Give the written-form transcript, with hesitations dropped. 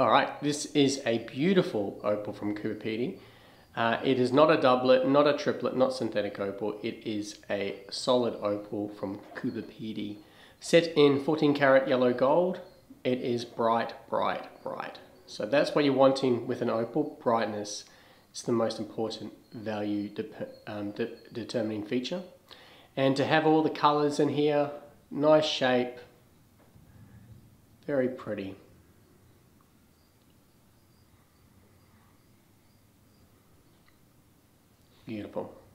Alright, this is a beautiful opal from Cooper. It is not a doublet, not a triplet, not synthetic opal. It is a solid opal from Cooper. Set in 14 karat yellow gold. It is bright, bright, bright. So that's what you're wanting with an opal. Brightness is the most important value determining feature. And to have all the colors in here, nice shape, very pretty. Beautiful.